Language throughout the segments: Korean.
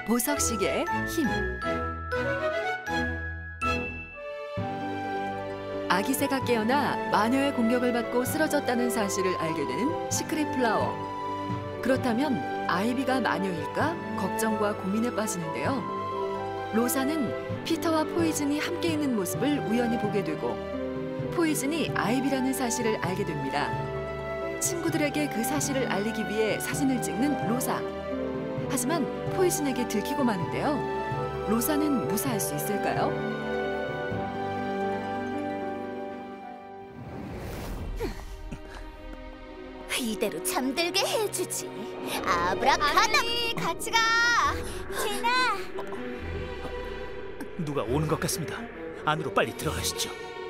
보석시계의 힘. 아기 새가 깨어나 마녀의 공격을 받고 쓰러졌다는 사실을 알게 되는 시크릿 플라워. 그렇다면 아이비가 마녀일까 걱정과 고민에 빠지는데요. 로사는 피터와 포이즌이 함께 있는 모습을 우연히 보게 되고 포이즌이 아이비라는 사실을 알게 됩니다. 친구들에게 그 사실을 알리기 위해 사진을 찍는 로사. 하지만 포이즌에게 들키고 마는데요. 로사는 무사할 수 있을까요? 이대로 잠들게 해주지. 아브라카다. 아니, 같이 가. 제나. 누가 오는 것 같습니다. 안으로 빨리 들어가시죠.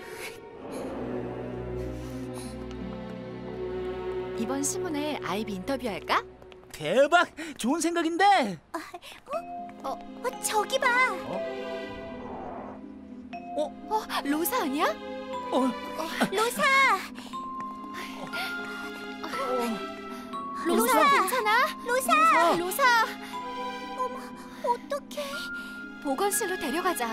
이번 신문에 아이비 인터뷰할까? 대박! 좋은 생각인데. 저기 봐. 로사 아니야? 로사. 로사 괜찮아? 로사. 어떡해. 보건실로 데려가자.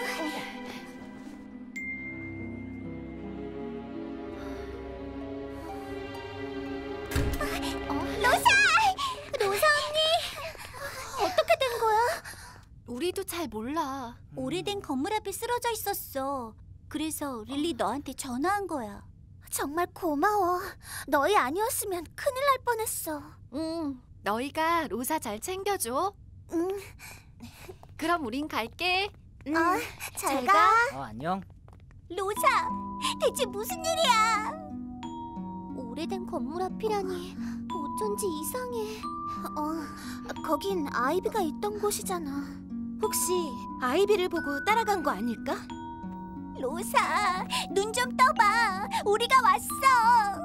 로사 언니. 어떻게 된 거야? 우리도 잘 몰라. 오래된 건물 앞에 쓰러져 있었어. 그래서 릴리 너한테 전화한 거야. 정말 고마워. 너희 아니었으면 큰일 날 뻔했어. 응. 너희가 로사 잘 챙겨줘. 응. 그럼 우린 갈게. 잘 가. 안녕. 로사, 대체 무슨 일이야? 오래된 건물 앞이라니 어쩐지 이상해. 거긴 아이비가 있던 곳이잖아. 혹시 아이비를 보고 따라간 거 아닐까? 로사, 눈 좀 떠봐. 우리가 왔어.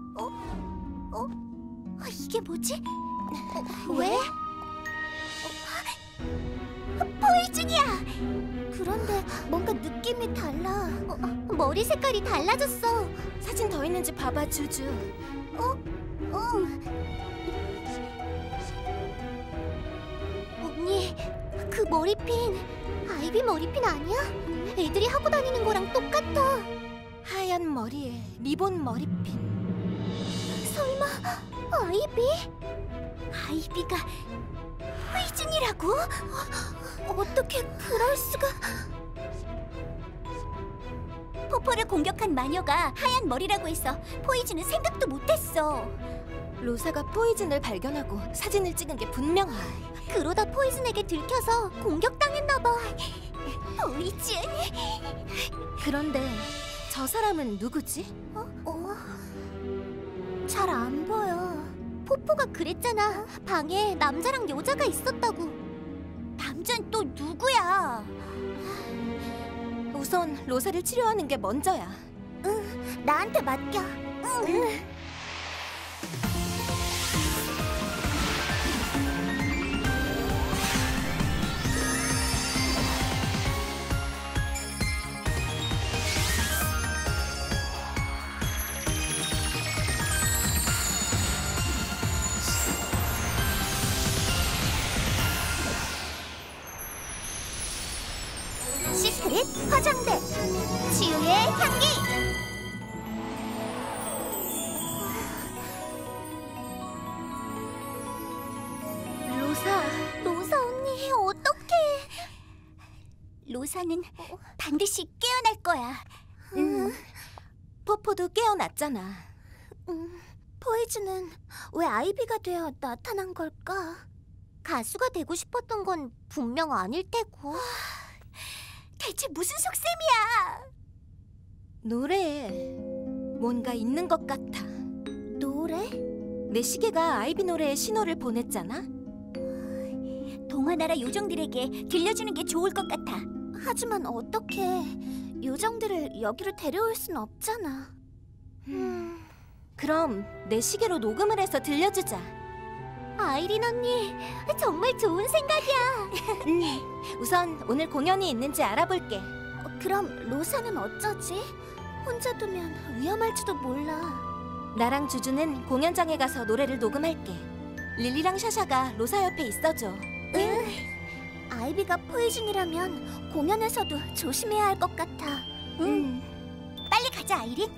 이게 뭐지? 왜? 포이즌이야. 그런데 뭔가 느낌이 달라. 머리 색깔이 달라졌어. 사진 더 있는지 봐봐, 주주. 언니, 그 머리핀 아이비 머리핀 아니야? 애들이 하고 다니는 거랑 똑같아. 하얀 머리에 리본 머리핀. 설마 아이비? 아이비가 포이즌이라고? 어떻게 그럴 수가? 포포를 공격한 마녀가 하얀 머리라고 해서 포이즌은 생각도 못했어. 로사가 포이즌을 발견하고 사진을 찍은 게 분명해. 그러다 포이즌에게 들켜서 공격당했나 봐. 포이즌? 그런데 저 사람은 누구지? 잘 안 보여. 포포가 그랬잖아. 방에 남자랑 여자가 있었다고. 남자는 또 누구야? 우선 로사를 치료하는 게 먼저야. 나한테 맡겨. 응. 시크릿 화장대. 치유의 향기. 로사 언니, 어떡해. 로사는 반드시 깨어날 거야. 포포도 깨어났잖아. 포이즌은 왜 아이비가 되어 나타난 걸까? 가수가 되고 싶었던 건 분명 아닐 테고. 대체 무슨 속셈이야? 노래에 뭔가 있는 것 같아. 노래? 내 시계가 아이비 노래에 신호를 보냈잖아. 동화나라 요정들에게 들려주는 게 좋을 것 같아. 하지만 어떻게 요정들을 여기로 데려올 순 없잖아. 그럼 내 시계로 녹음을 해서 들려주자. 아이린 언니, 정말 좋은 생각이야. 우선 오늘 공연이 있는지 알아볼게. 그럼 로사는 어쩌지? 혼자 두면 위험할지도 몰라. 나랑 주주는 공연장에 가서 노래를 녹음할게. 릴리랑 샤샤가 로사 옆에 있어줘. 응. 아이비가 포이즌이라면 공연에서도 조심해야 할 것 같아. 빨리 가자, 아이린.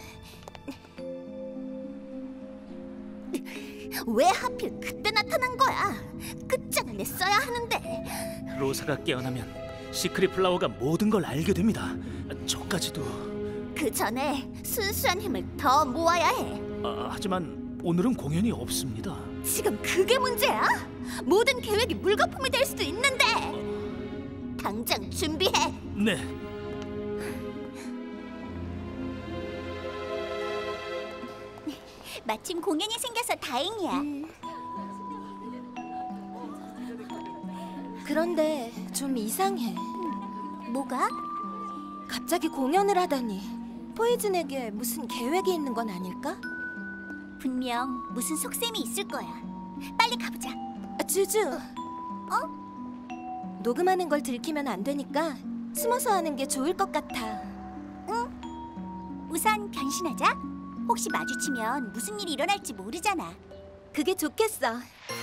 왜 하필 그때 나타난 거야? 끝장을 냈어야 하는데. 로사가 깨어나면 시크릿 플라워가 모든 걸 알게 됩니다. 저까지도. 그 전에 순수한 힘을 더 모아야 해. 하지만 오늘은 공연이 없습니다. 지금 그게 문제야? 모든 계획이 물거품이 될 수도 있는데. 당장 준비해. 네. 마침 공연이 생겨서 다행이야. 그런데 좀 이상해. 뭐가? 갑자기 공연을 하다니. 포이즌에게 무슨 계획이 있는 건 아닐까? 분명 무슨 속셈이 있을 거야. 빨리 가보자. 주주. 녹음하는 걸 들키면 안 되니까 숨어서 하는 게 좋을 것 같아. 우선 변신하자. 혹시 마주치면 무슨 일이 일어날지 모르잖아. 그게 좋겠어.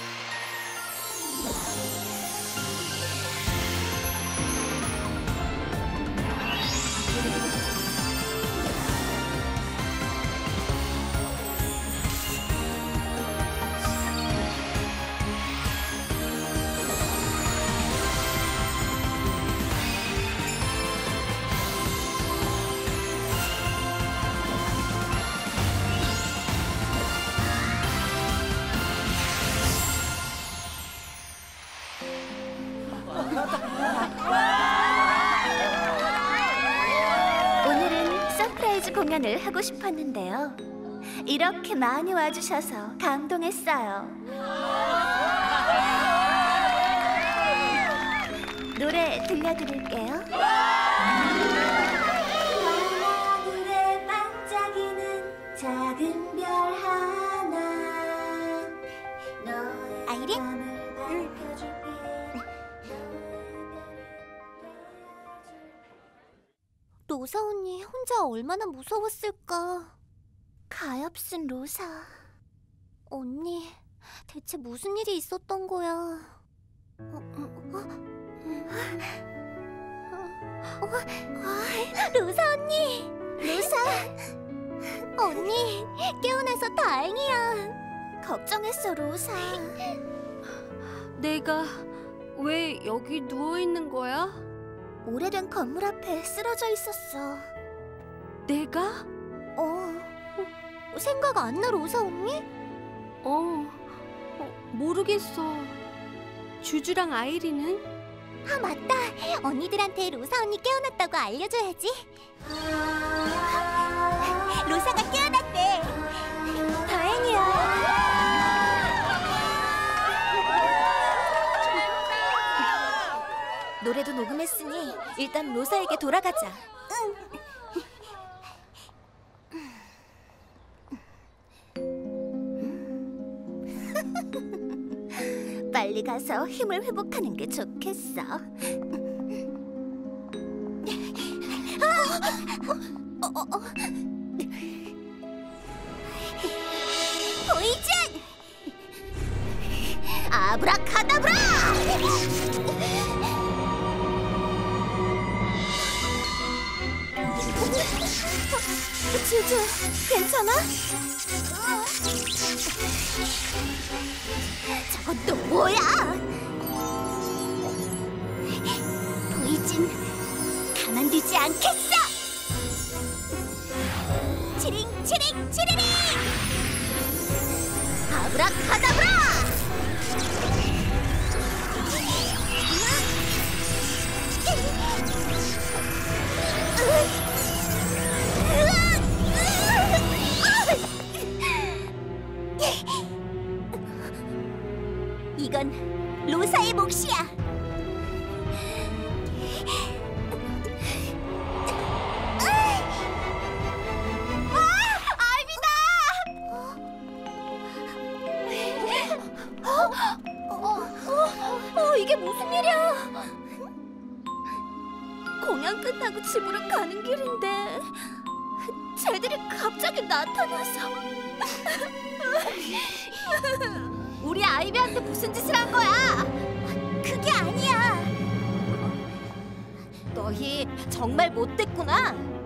오늘은 서프라이즈 공연을 하고 싶었는데요. 이렇게 많이 와주셔서 감동했어요. 노래 들려드릴게요. 하늘에 반짝이는 작은 별 하나. 아이린? 로사 언니 혼자 얼마나 무서웠을까. 가엾은 로사. 언니, 대체 무슨 일이 있었던 거야? 로사 언니! 로사! 언니, 깨어나서 다행이야. 걱정했어, 로사. 내가 왜 여기 누워 있는 거야? 오래된 건물 앞에 쓰러져 있었어. 내가? 생각 안 나, 로사 언니? 모르겠어. 주주랑 아이리는? 아, 맞다. 언니들한테 로사 언니 깨어났다고 알려줘야지. 로사가 깨어났대. 다행이야. 노래도 녹음했으니 일단 로사에게 돌아가자. 빨리 가서 힘을 회복하는 게 좋겠어. 포이즌! 아브라카다브라! 주주, 괜찮아? 저건 또 뭐야? 포이즌, 가만두지 않겠어! 치링 치링 치리링! 아브라카다브라! 이건 로사의 몫이야. 이게 무슨 일이야? 공연 끝나고 집으로 가는 길인데 쟤들이 갑자기 나타나서 우리 아이비한테 무슨 짓을 한 거야? 그게 아니야. 아이비 정말 못됐구나.